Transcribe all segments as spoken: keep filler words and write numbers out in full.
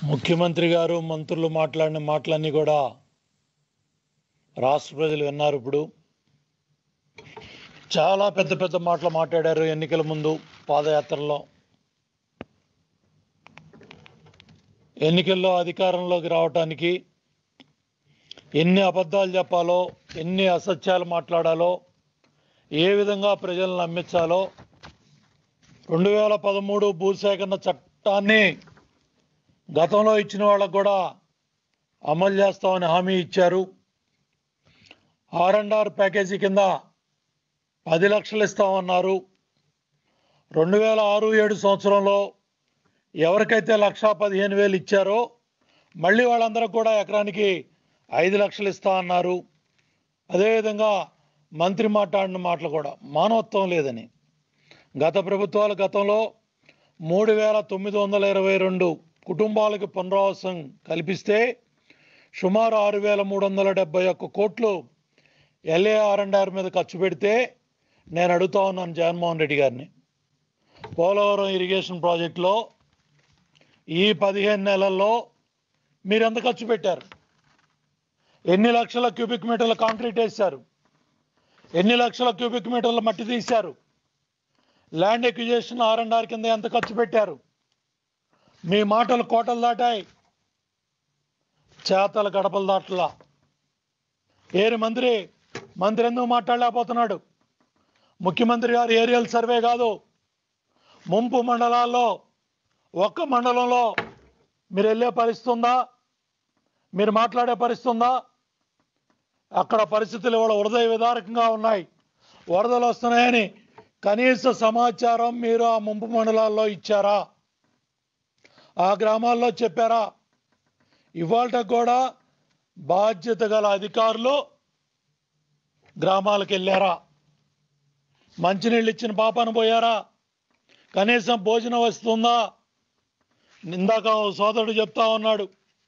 ముఖ్యమంత్రి గారు మంత్రులు మాట్లాడిన మాటలన్నీ కూడా రాష్ట్ర ప్రజలు విన్నారు. ఇప్పుడు చాలా పెద్ద పెద్ద మాటలు మాట్లాడారు ఎన్నికల ముందు పాదయాత్రలో. ఎన్నికల్లో అధికారంలోకి రావటానికి ఎన్ని అబద్ధాలు చెప్పాలో, ఎన్ని అసత్యాలు మాట్లాడాలో, ఏ విధంగా ప్రజలను నమ్మించాలో రెండు వేల పదమూడు భూసేకరణ చట్టాన్ని గతంలో ఇచ్చిన వాళ్ళకు కూడా అమలు చేస్తామని హామీ ఇచ్చారు. ఆర్ అండ్ ఆర్ ప్యాకేజీ కింద పది లక్షలు ఇస్తామన్నారు. రెండు వేల ఆరు ఏడు సంవత్సరంలో ఎవరికైతే లక్షా పదిహేను వేలు ఇచ్చారో మళ్ళీ వాళ్ళందరూ కూడా ఎకరానికి ఐదు లక్షలు ఇస్తా అన్నారు. అదేవిధంగా మంత్రి మాట్లాడిన మాటలు కూడా మానవత్వం లేదని, గత ప్రభుత్వాలు గతంలో మూడు వేల తొమ్మిది వందల ఇరవై రెండు కుటుంబాలకు పునరావాసం కల్పిస్తే సుమారు ఆరు వేల మూడు వందల డెబ్బై ఒక్క కోట్లు ఎల్ఏ ఆర్ అండ్ ఆర్ మీద ఖర్చు పెడితే నేను అడుగుతా ఉన్నాను జగన్మోహన్ రెడ్డి గారిని, పోలవరం ఇరిగేషన్ ప్రాజెక్టులో ఈ పదిహేను నెలల్లో మీరు ఎంత ఖర్చు పెట్టారు? ఎన్ని లక్షల క్యూబిక్ మీటర్ల కాంక్రీట్ వేశారు? ఎన్ని లక్షల క్యూబిక్ మీటర్ల మట్టి తీశారు? Land acquisition R and R కింద ఎంత ఖర్చు పెట్టారు? మీ మాటలు కోటలు దాటాయి, చేతల గడపలు దాటలా. ఏరి మంత్రి మంత్రి ఎందుకు మాట్లాడలేకపోతున్నాడు? ముఖ్యమంత్రి గారు ఏరియల్ సర్వే కాదు, ముంపు మండలాల్లో ఒక్క మండలంలో మీరు వెళ్ళే పరిస్థితి ఉందా? మీరు మాట్లాడే పరిస్థితి ఉందా? అక్కడ పరిస్థితులు కూడా హృదయ విదారకంగా ఉన్నాయి. వరదలు వస్తున్నాయని కనీస సమాచారం మీరు ఆ ముంపు మండలాల్లో ఇచ్చారా? ఆ గ్రామాల్లో చెప్పారా? ఇవాళ కూడా బాధ్యత గల అధికారులు గ్రామాలకు వెళ్ళారా? మంచినీళ్ళు ఇచ్చిన పాపాన పోయారా? కనీసం భోజనం వస్తుందా? ఇందాక సోదరుడు చెప్తా ఉన్నాడు,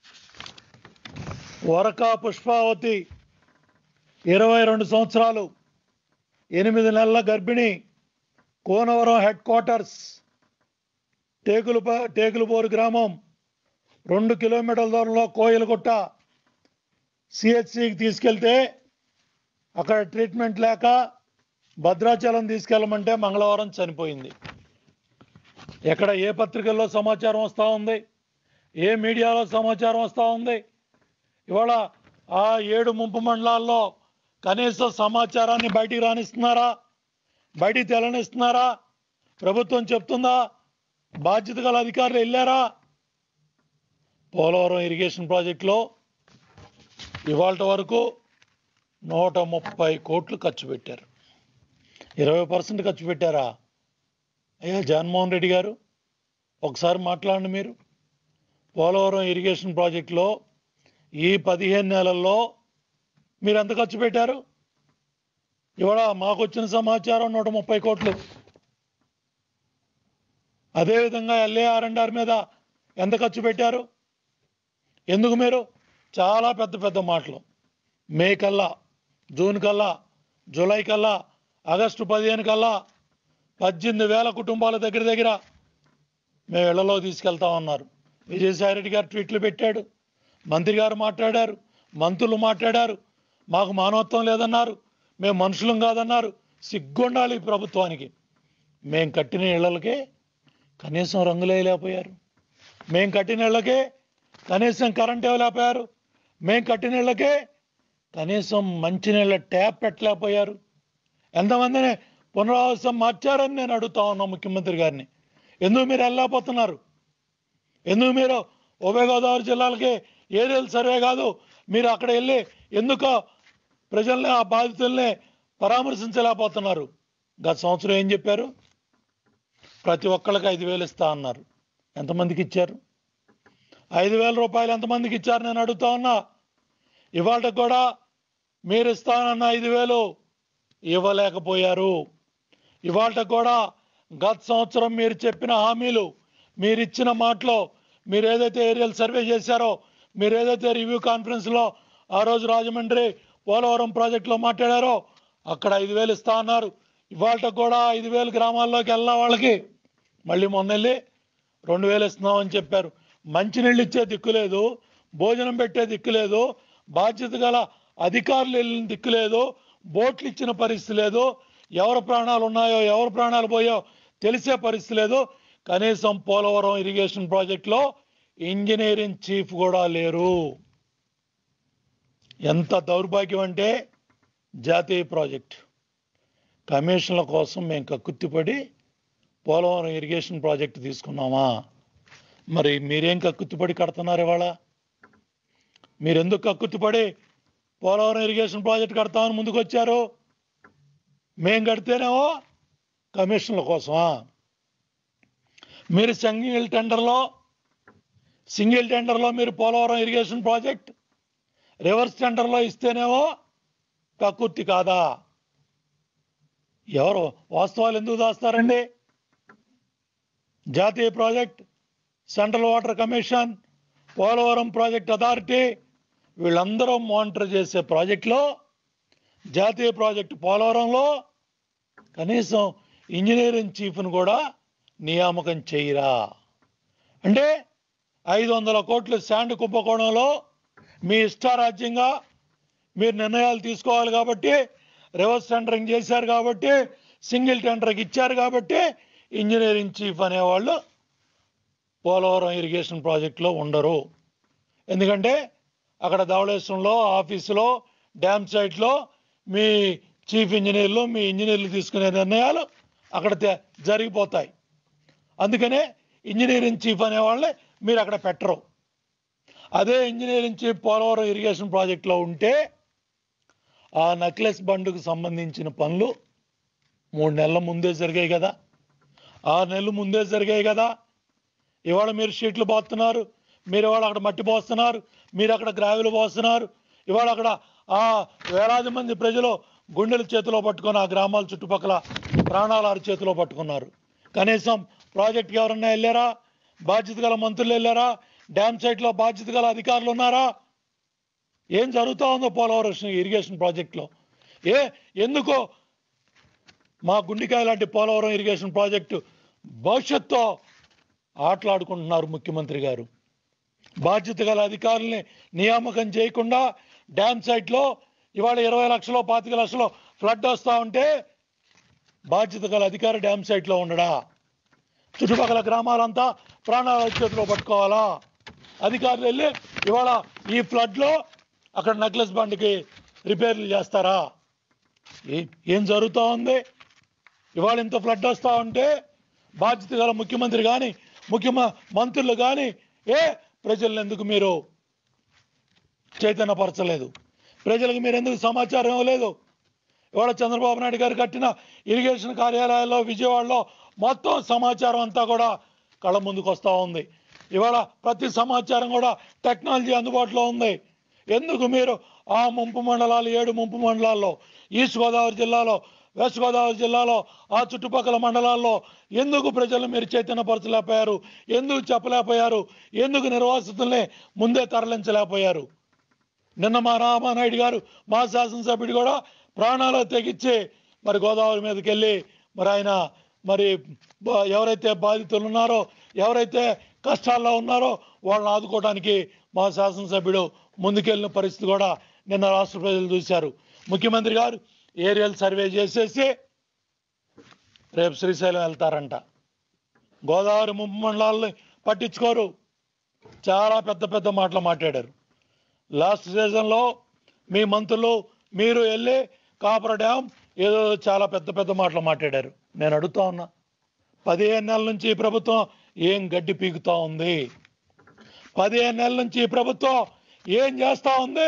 వరక పుష్పావతి ఇరవై రెండు సంవత్సరాలు ఎనిమిది నెలల గర్భిణి, కోనవరం హెడ్ క్వార్టర్స్ టేకులు టేకులపోరు గ్రామం, రెండు కిలోమీటర్ల దూరంలో కోయిలగుట్ట సిహెచ్సికి తీసుకెళ్తే అక్కడ ట్రీట్మెంట్ లేక భద్రాచలం తీసుకెళ్ళమంటే మంగళవారం చనిపోయింది. ఎక్కడ ఏ పత్రికల్లో సమాచారం వస్తూ ఉంది? ఏ మీడియాలో సమాచారం వస్తూ ఉంది? ఇవాళ ఆ ఏడు ముంపు మండలాల్లో కనీస సమాచారాన్ని బయటికి రానిస్తున్నారా? బయటికి తెలనిస్తున్నారా? ప్రభుత్వం చెప్తుందా? బాధ్యత గల అధికారులు వెళ్ళారా? పోలవరం ఇరిగేషన్ ప్రాజెక్టులో ఇవాళ వరకు నూట ముప్పై కోట్లు ఖర్చు పెట్టారు. ఇరవై పర్సెంట్ ఖర్చు పెట్టారా? అయ్యా జగన్మోహన్ రెడ్డి గారు, ఒకసారి మాట్లాడండి. మీరు పోలవరం ఇరిగేషన్ ప్రాజెక్టులో ఈ పదిహేను నెలల్లో మీరు ఎంత ఖర్చు పెట్టారు? ఇవాళ మాకు వచ్చిన సమాచారం నూట ముప్పై కోట్లు. అదేవిధంగా ఎల్ఏ ఆర్ అండ్ ఆర్ మీద ఎంత ఖర్చు పెట్టారు? ఎందుకు మీరు చాలా పెద్ద పెద్ద మాటలు, మే కల్లా, జూన్ కల్లా, జూలై కల్లా, ఆగస్టు పదిహేను కల్లా పద్దెనిమిది వేల కుటుంబాల దగ్గర దగ్గర మేము ఇళ్లలో తీసుకెళ్తా ఉన్నారు. విజయసాయిరెడ్డి గారు ట్వీట్లు పెట్టాడు, మంత్రి గారు మాట్లాడారు, మంత్రులు మాట్లాడారు, మాకు మానవత్వం లేదన్నారు, మేము మనుషులం కాదన్నారు. సిగ్గుండాలి ఈ ప్రభుత్వానికి. మేము కట్టిన ఇళ్లకే కనీసం రంగులు వేయలేకపోయారు, మేము కట్టిన ఇళ్లకే కనీసం కరెంట్ ఇవ్వలేకపోయారు, మేము కట్టిన ఇళ్లకే కనీసం మంచినీళ్ళ ట్యాప్ పెట్టలేకపోయారు. ఎంతమందిని పునరావాసం మార్చారని నేను అడుగుతా ఉన్నా ముఖ్యమంత్రి గారిని. ఎందుకు మీరు వెళ్ళలేకపోతున్నారు? ఎందుకు మీరు ఉభయ గోదావరి జిల్లాలకి ఏరియల్ సర్వే కాదు, మీరు అక్కడ వెళ్ళి ఎందుకు ప్రజల్ని, ఆ బాధితుల్ని పరామర్శించలేకపోతున్నారు? గత సంవత్సరం ఏం చెప్పారు? ప్రతి ఒక్కళ్ళకి ఐదు వేలు ఇస్తా అన్నారు. ఎంతమందికి ఇచ్చారు? ఐదు వేల రూపాయలు ఎంతమందికి ఇచ్చారు నేను అడుగుతా ఉన్నా. ఇవాళ కూడా మీరు ఇస్తానన్న ఐదు వేలు ఇవ్వలేకపోయారు. ఇవాళ కూడా గత సంవత్సరం మీరు చెప్పిన హామీలు, మీరు ఇచ్చిన మాటలో, మీరు ఏదైతే ఏరియల్ సర్వే చేశారో, మీరు ఏదైతే రివ్యూ కాన్ఫరెన్స్లో ఆ రోజు రాజమండ్రి పోలవరం ప్రాజెక్టులో మాట్లాడారో అక్కడ ఐదు వేలు ఇస్తా అన్నారు. ఇవాళ కూడా ఐదు వేలు గ్రామాల్లోకి వెళ్ళిన వాళ్ళకి మళ్ళీ మొన్న వెళ్ళి రెండు వేలు ఇస్తున్నామని చెప్పారు. మంచినీళ్ళు ఇచ్చే దిక్కు లేదు, భోజనం పెట్టే దిక్కు లేదు, బాధ్యత గల అధికారులు వెళ్ళిన దిక్కు లేదు, బోట్లు ఇచ్చిన పరిస్థితి లేదు, ఎవరి ప్రాణాలు ఉన్నాయో ఎవరి ప్రాణాలు పోయో తెలిసే పరిస్థితి లేదు. కనీసం పోలవరం ఇరిగేషన్ ప్రాజెక్టులో ఇంజనీరింగ్ చీఫ్ కూడా లేరు. ఎంత దౌర్భాగ్యం అంటే, జాతీయ ప్రాజెక్ట్ కమిషన్ల కోసం మేము కక్కుర్తిపడి పోలవరం ఇరిగేషన్ ప్రాజెక్టు తీసుకున్నామా? మరి మీరేం కక్కుర్తిపడి కడుతున్నారు? ఇవాళ మీరెందుకు కక్కుర్తిపడి పోలవరం ఇరిగేషన్ ప్రాజెక్ట్ కడతామని ముందుకు వచ్చారు? మేం కడితేనేమో కమిషన్ల కోసమా? మీరు సింగిల్ టెండర్లో సింగిల్ టెండర్లో మీరు పోలవరం ఇరిగేషన్ ప్రాజెక్ట్ రివర్స్ టెండర్లో ఇస్తేనేమో కక్కుర్తి కాదా? ఎవరు వాస్తవాలు ఎందుకు దాస్తారండి? జాతీయ project, central water commission, Polavaram project authority వీళ్ళందరూ మానిటర్ చేసే ప్రాజెక్టులో, జాతీయ ప్రాజెక్టు పోలవరంలో కనీసం ఇంజనీరింగ్ చీఫ్ను కూడా నియామకం చేయరా? అంటే ఐదు వందల కోట్ల శాండ్ కుంభకోణంలో మీ ఇష్టారాజ్యంగా మీరు నిర్ణయాలు తీసుకోవాలి కాబట్టి, రివర్స్ టెండరింగ్ చేశారు కాబట్టి, సింగిల్ టెండర్కి ఇచ్చారు కాబట్టి ఇంజనీరింగ్ చీఫ్ అనేవాళ్ళు పోలవరం ఇరిగేషన్ ప్రాజెక్టులో ఉండరు. ఎందుకంటే అక్కడ ధవళేశ్వరంలో ఆఫీసులో డ్యామ్ సైట్లో మీ చీఫ్ ఇంజనీర్లు మీ ఇంజనీర్లు తీసుకునే నిర్ణయాలు అక్కడ జరిగిపోతాయి. అందుకనే ఇంజనీరింగ్ చీఫ్ అనేవాళ్ళని మీరు అక్కడ పెట్టరు. అదే ఇంజనీరింగ్ చీఫ్ పోలవరం ఇరిగేషన్ ప్రాజెక్టులో ఉంటే ఆ నెక్లెస్ బండ్కు సంబంధించిన పనులు మూడు నెలల ముందే జరిగాయి కదా, ఆరు నెలలు ముందే జరిగాయి కదా. ఇవాళ మీరు షీట్లు పోస్తున్నారు, మీరు ఇవాళ అక్కడ మట్టి పోస్తున్నారు, మీరు అక్కడ గ్రావెలు పోస్తున్నారు. ఇవాళ అక్కడ ఆ వేలాది మంది ప్రజలు గుండెల చేతిలో పట్టుకొని ఆ గ్రామాల చుట్టుపక్కల ప్రాణాలు ఆరు చేతిలో పట్టుకున్నారు. కనీసం ప్రాజెక్ట్కి ఎవరన్నా వెళ్ళారా? బాధ్యత గల మంత్రులు వెళ్ళారా? డ్యామ్ సైట్లో బాధ్యత గల అధికారులు ఉన్నారా? ఏం జరుగుతూ ఉందో పోలవరం ఇరిగేషన్ ప్రాజెక్టులో? ఏ ఎందుకో మా గుండికాయ లాంటి పోలవరం ఇరిగేషన్ ప్రాజెక్టు భవిష్యత్తుతో ఆటలాడుకుంటున్నారు ముఖ్యమంత్రి గారు. బాధ్యత గల అధికారుల్ని నియామకం చేయకుండా డ్యామ్ సైట్లో ఇవాళ ఇరవై లక్షలు పాతిక లక్షలు ఫ్లడ్ వస్తూ ఉంటే బాధ్యత గల అధికారి డ్యామ్ సైట్లో ఉండడా? చుట్టుపక్కల గ్రామాలంతా ప్రాణాల చేతిలో పట్టుకోవాలా? అధికారులు వెళ్ళి ఇవాళ ఈ ఫ్లడ్లో అక్కడ నెక్లెస్ బండ్కి రిపేర్లు చేస్తారా? ఏం జరుగుతూ ఉంది? ఇవాళ ఇంత ఫ్లడ్ వస్తూ ఉంటే బాధ్యత గల ముఖ్యమంత్రి కానీ ముఖ్యమ మంత్రులు కానీ ఏ ప్రజలను ఎందుకు మీరు చైతన్యపరచలేదు? ప్రజలకు మీరు ఎందుకు సమాచారం ఇవ్వలేదు? ఇవాళ చంద్రబాబు నాయుడు గారు కట్టిన ఇరిగేషన్ కార్యాలయాల్లో విజయవాడలో మొత్తం సమాచారం అంతా కూడా కళ్ళ ముందుకు వస్తూ ఉంది. ఇవాళ ప్రతి సమాచారం కూడా టెక్నాలజీ అందుబాటులో ఉంది. ఎందుకు మీరు ఆ ముంపు మండలాలు ఏడు ముంపు మండలాల్లో ఈస్ట్ గోదావరి జిల్లాలో వెస్ట్ గోదావరి జిల్లాలో ఆ చుట్టుపక్కల మండలాల్లో ఎందుకు ప్రజలు మీరు చైతన్యపరచలేకపోయారు? ఎందుకు చెప్పలేకపోయారు? ఎందుకు నిర్వాసితుల్ని ముందే తరలించలేకపోయారు? నిన్న మా రామానాయుడు గారు మా శాసనసభ్యుడు కూడా ప్రాణాలు తెగించి మరి గోదావరి మీదకి వెళ్ళి మరి ఆయన మరి ఎవరైతే బాధితులు ఉన్నారో ఎవరైతే కష్టాల్లో ఉన్నారో వాళ్ళని ఆదుకోవడానికి మా శాసనసభ్యుడు ముందుకెళ్ళిన పరిస్థితి కూడా నిన్న రాష్ట్ర ప్రజలు చూశారు. ముఖ్యమంత్రి గారు ఏరియల్ సర్వే చేసేసి రేపు శ్రీశైలం వెళ్తారంట. గోదావరి ముంపు మండలాలని పట్టించుకోరు. చాలా పెద్ద పెద్ద మాటలు మాట్లాడారు. లాస్ట్ సీజన్లో మీ మంత్రులు మీరు వెళ్ళి కాపర్ డ్యామ్ ఏదో చాలా పెద్ద పెద్ద మాటలు మాట్లాడారు. నేను అడుగుతా ఉన్నా, పదిహేను నెలల నుంచి ఈ ప్రభుత్వం ఏం గడ్డి పీకుతా ఉంది? పదిహేను నెలల నుంచి ఈ ప్రభుత్వం ఏం చేస్తూ ఉంది?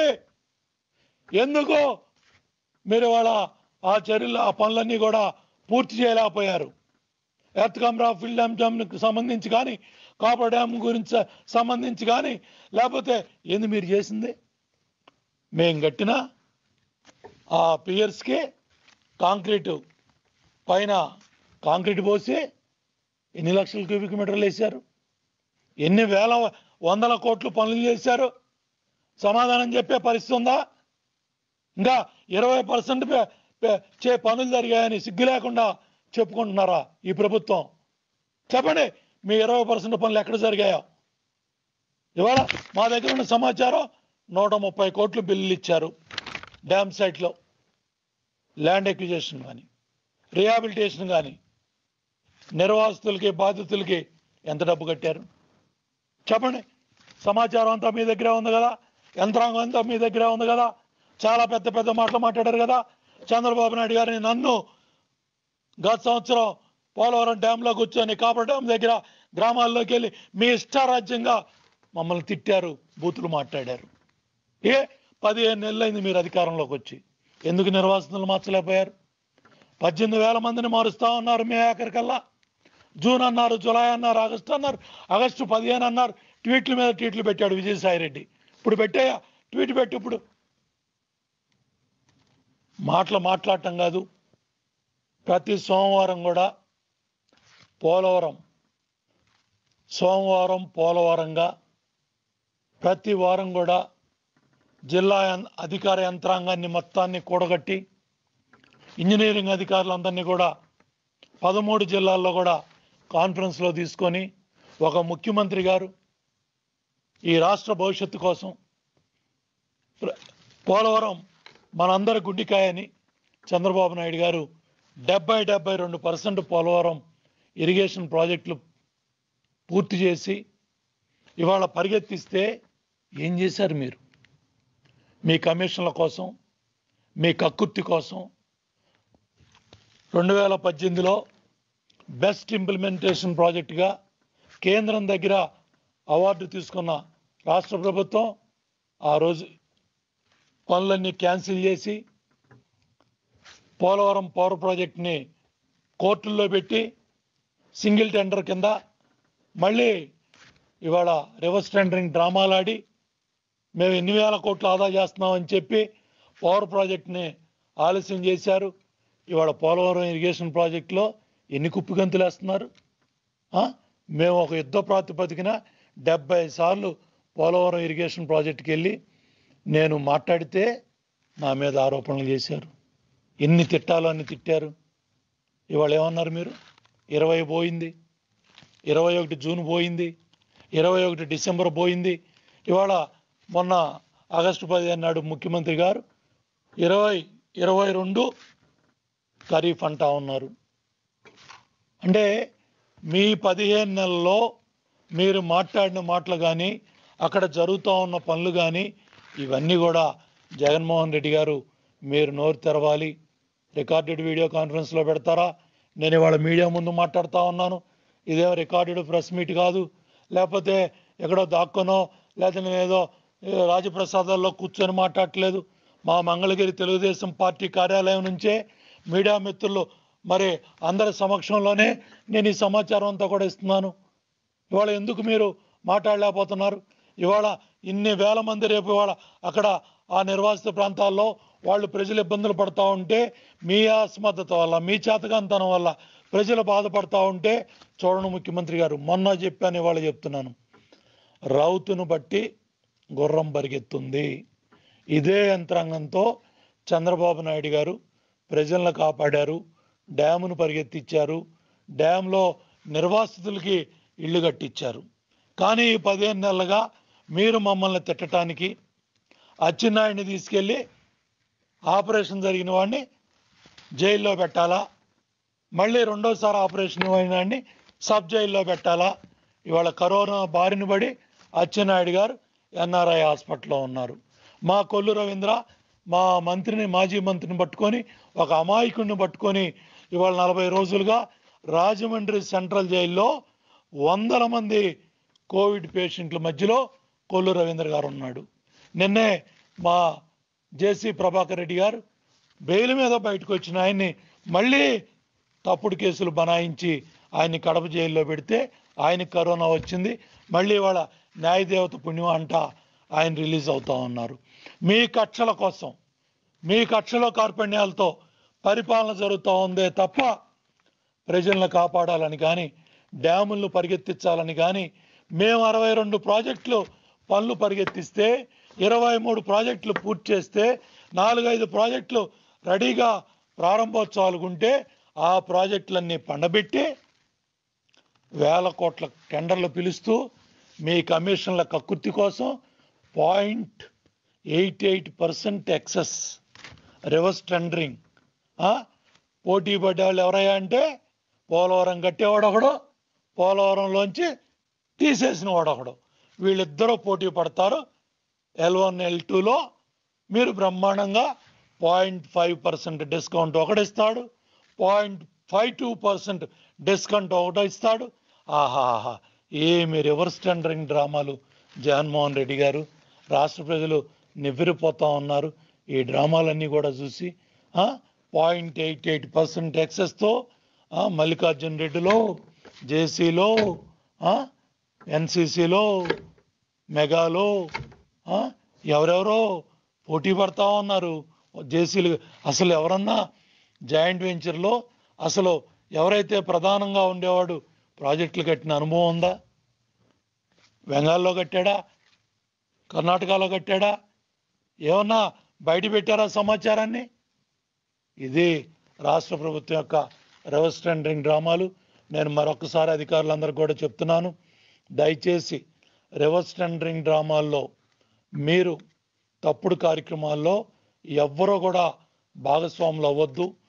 ఎందుకు మీరు వాళ్ళ ఆ చర్యలు ఆ పనులన్నీ కూడా పూర్తి చేయలేకపోయారు? ఎర్త్ కమ్రా ఫిల్ డ్యామ్ డ్యామ్కి సంబంధించి కానీ కాపర్ డ్యామ్ గురించి సంబంధించి కానీ లేకపోతే ఏంది మీరు చేసింది? మేము కట్టిన ఆ పియర్స్కి కాంక్రీటు పైన కాంక్రీట్ పోసి ఎన్ని లక్షల క్యూబిక్ మీటర్లు వేశారు? ఎన్ని వేల వందల కోట్లు పనులు చేశారు? సమాధానం చెప్పే పరిస్థితి ఉందా? ఇంకా ఇరవై పర్సెంట్ చే పనులు జరిగాయని సిగ్గు లేకుండా చెప్పుకుంటున్నారా ఈ ప్రభుత్వం? చెప్పండి, మీ ఇరవై పర్సెంట్ పనులు ఎక్కడ జరిగాయో? ఇవాళ మా దగ్గర ఉన్న సమాచారం నూట ముప్పై కోట్లు బిల్లులు ఇచ్చారు. డ్యామ్ సైట్లో ల్యాండ్ ఎక్విజేషన్ కానీ రిహాబిలిటేషన్ కానీ నిర్వాసితులకి బాధితులకి ఎంత డబ్బు కట్టారు చెప్పండి. సమాచారం అంతా మీ దగ్గరే ఉంది కదా, యంత్రాంగం అంతా మీ దగ్గరే ఉంది కదా. చాలా పెద్ద పెద్ద మాటలు మాట్లాడారు కదా చంద్రబాబు నాయుడు గారిని. నన్ను గత సంవత్సరం పోలవరం డ్యాంలో కూర్చొని కాపర్ డ్యామ్ దగ్గర గ్రామాల్లోకి వెళ్ళి మీ ఇష్టారాజ్యంగా మమ్మల్ని తిట్టారు, బూతులు మాట్లాడారు. ఏ పదిహేను నెలలైంది మీరు అధికారంలోకి వచ్చి, ఎందుకు నిర్వాసితులు మార్చలేకపోయారు? పద్దెనిమిది వేల మందిని మారుస్తా ఉన్నారు మే ఆఖరికల్లా. జూన్ అన్నారు, జూలై అన్నారు, ఆగస్టు అన్నారు, ఆగస్టు పదిహేను అన్నారు. ట్వీట్ల మీద ట్వీట్లు పెట్టాడు విజయసాయి రెడ్డి. ఇప్పుడు పెట్టాయా ట్వీట్ పెట్టి, ఇప్పుడు మాటలు మాట్లాడటం కాదు. ప్రతి సోమవారం కూడా పోలవరం సోమవారం పోలవరంగా ప్రతి వారం కూడా జిల్లా అధికార యంత్రాంగాన్ని మొత్తాన్ని కూడగట్టి ఇంజనీరింగ్ అధికారులందరినీ కూడా పదమూడు జిల్లాల్లో కూడా కాన్ఫరెన్స్లో తీసుకొని ఒక ముఖ్యమంత్రి గారు ఈ రాష్ట్ర భవిష్యత్తు కోసం పోలవరం మనందరి గుండికాయని చంద్రబాబు నాయుడు గారు డెబ్బై డెబ్బై రెండు పర్సెంట్ పోలవరం ఇరిగేషన్ ప్రాజెక్టులు పూర్తి చేసి ఇవాళ పరిగెత్తిస్తే ఏం చేశారు మీరు? మీ కమిషన్ల కోసం, మీ కక్కుర్తి కోసం రెండు వేల పద్దెనిమిదిలో బెస్ట్ ఇంప్లిమెంటేషన్ ప్రాజెక్టుగా కేంద్రం దగ్గర అవార్డు తీసుకున్న రాష్ట్ర ప్రభుత్వం ఆ రోజు పనులన్నీ క్యాన్సిల్ చేసి పోలవరం పవర్ ప్రాజెక్ట్ని కోర్టుల్లో పెట్టి సింగిల్ టెండర్ కింద మళ్ళీ ఇవాళ రివర్స్ టెండరింగ్ డ్రామాలాడి మేము ఎన్ని వేల కోట్లు ఆదా చేస్తున్నామని చెప్పి పవర్ ప్రాజెక్ట్ని ఆలస్యం చేశారు. ఇవాళ పోలవరం ఇరిగేషన్ ప్రాజెక్టులో ఎన్ని కుప్పిగంతులు వేస్తున్నారు? మేము ఒక యుద్ధ ప్రాతిపదికన డెబ్బై సార్లు పోలవరం ఇరిగేషన్ ప్రాజెక్టుకి వెళ్ళి నేను మాట్లాడితే నా మీద ఆరోపణలు చేశారు. ఎన్ని తిట్టాలో అన్ని తిట్టారు. ఇవాళ ఏమన్నారు మీరు? ఇరవై పోయింది, ఇరవై ఒకటి జూన్ పోయింది, ఇరవై ఒకటి డిసెంబర్ పోయింది. ఇవాళ మొన్న ఆగస్టు పదిహేను నాడు ముఖ్యమంత్రి గారు ఇరవై ఇరవై రెండు ఖరీఫ్ అంటా ఉన్నారు. అంటే మీ పదిహేను నెలల్లో మీరు మాట్లాడిన మాటలు కానీ అక్కడ జరుగుతూ ఉన్న పనులు కానీ ఇవన్నీ కూడా జగన్మోహన్ రెడ్డి గారు మీరు నోరు తెరవాలి. రికార్డెడ్ వీడియో కాన్ఫరెన్స్లో పెడతారా? నేను ఇవాళ మీడియా ముందు మాట్లాడుతూ ఉన్నాను. ఇదేమో రికార్డెడ్ ప్రెస్ మీట్ కాదు, లేకపోతే ఎక్కడో దాక్కునో లేకపోతే నేను ఏదో రాజప్రసాదాల్లో కూర్చొని మాట్లాడట్లేదు. మా మంగళగిరి తెలుగుదేశం పార్టీ కార్యాలయం నుంచే మీడియా మిత్రులు మరి అందరి సమక్షంలోనే నేను ఈ సమాచారం అంతా కూడా ఇస్తున్నాను. ఇవాళ ఎందుకు మీరు మాట్లాడలేకపోతున్నారు? ఇవాళ ఇన్ని వేల మంది రేపు ఇవాళ అక్కడ ఆ నిర్వాసిత ప్రాంతాల్లో వాళ్ళు ప్రజలు ఇబ్బందులు పడతా ఉంటే మీ అసమర్థత వల్ల, మీ చేతకాంతనం వల్ల ప్రజలు బాధపడతా ఉంటే చూడండి ముఖ్యమంత్రి గారు, మొన్న చెప్పాను ఇవాళ చెప్తున్నాను, రౌతును బట్టి గుర్రం పరిగెత్తుంది. ఇదే యంత్రాంగంతో చంద్రబాబు నాయుడు గారు ప్రజలను కాపాడారు, డ్యామును పరిగెత్తిచ్చారు, డ్యాంలో నిర్వాసితులకి ఇళ్ళు కట్టించారు. కానీ ఈ పదిహేను నెలలుగా మీరు మమ్మల్ని తిట్టడానికి అచ్చెన్నాయుడిని తీసుకెళ్ళి ఆపరేషన్ జరిగిన వాడిని జైల్లో పెట్టాలా, మళ్ళీ రెండోసారి ఆపరేషన్ అయిన వాడిని సబ్ జైల్లో పెట్టాలా? ఇవాళ కరోనా బారిన పడి అచ్చెన్నాయుడు గారు ఎన్ఆర్ఐ హాస్పిటల్లో ఉన్నారు. మా కొల్లు రవీంద్ర మా మంత్రిని మాజీ మంత్రిని పట్టుకొని ఒక అమాయకుడిని పట్టుకొని ఇవాళ నలభై రోజులుగా రాజమండ్రి సెంట్రల్ జైల్లో వందల మంది కోవిడ్ పేషెంట్ల మధ్యలో కొల్లు రవీంద్ర గారు ఉన్నాడు. నిన్నే మా జేసీ ప్రభాకర్ రెడ్డి గారు బెయిల్ మీద బయటకు వచ్చిన ఆయన్ని మళ్ళీ తప్పుడు కేసులు బనాయించి ఆయన్ని కడప జైల్లో పెడితే ఆయనకి కరోనా వచ్చింది. మళ్ళీ వాళ్ళ న్యాయదేవత పుణ్యం అంట ఆయన రిలీజ్ అవుతా ఉన్నారు. మీ కక్షల కోసం, మీ కక్షలో కార్పణ్యాలతో పరిపాలన జరుగుతూ ఉందే తప్ప ప్రజలను కాపాడాలని కానీ డ్యాములను పరిగెత్తించాలని కానీ మేము అరవై రెండు ప్రాజెక్టులు పనులు పరిగెత్తిస్తే ఇరవై మూడు ప్రాజెక్టులు పూర్తి చేస్తే నాలుగైదు ప్రాజెక్టులు రెడీగా ప్రారంభోత్సవాలు ఉంటే ఆ ప్రాజెక్టులన్నీ పండబెట్టి వేల కోట్ల టెండర్లు పిలుస్తూ మీ కమిషన్ల కక్కుర్తి కోసం point eight eight percent excess reverse tendering. పోటీ పడ్డవాళ్ళు ఎవరయ్యా అంటే పోలవరం కట్టేవాడొకడు, పోలవరంలోంచి తీసేసిన వాడొకడు. వీళ్ళిద్దరూ పోటీ పడతారు. ఎల్ వన్ ఎల్ టూలో మీరు బ్రహ్మాండంగా పాయింట్ ఫైవ్ పర్సెంట్ డిస్కౌంట్ ఒకటిస్తాడు, point five two percent discount ఒకటి ఇస్తాడు. ఆహాహా, ఏమి రివర్స్ టెండరింగ్ డ్రామాలు జగన్మోహన్ రెడ్డి గారు. రాష్ట్ర ప్రజలు నివ్వెరపోతా ఉన్నారు ఈ డ్రామాలన్నీ కూడా చూసి. పాయింట్ ఎయిట్ ఎయిట్ పర్సెంట్ ఎక్సెస్తో మల్లికార్జున్ రెడ్డిలో, జేసీలో, ఎన్సీసీలో, మెగాలో ఎవరెవరో పోటీ పడతా ఉన్నారు. జేసీలు అసలు ఎవరన్నా జాయింట్ వెంచర్లో అసలు ఎవరైతే ప్రధానంగా ఉండేవాడు ప్రాజెక్టులు కట్టిన అనుభవం ఉందా? బెంగాల్లో కట్టాడా, కర్ణాటకలో కట్టాడా? ఏమన్నా బయట పెట్టారా సమాచారాన్ని? ఇది రాష్ట్ర ప్రభుత్వం యొక్క రివర్స్ టెండరింగ్ డ్రామాలు. నేను మరొకసారి అధికారులందరికీ కూడా చెప్తున్నాను, దయచేసి రివర్స్ టెండరింగ్ డ్రామాల్లో మీరు తప్పుడు కార్యక్రమాల్లో ఎవ్వరూ కూడా భాగస్వాములు అవ్వద్దు.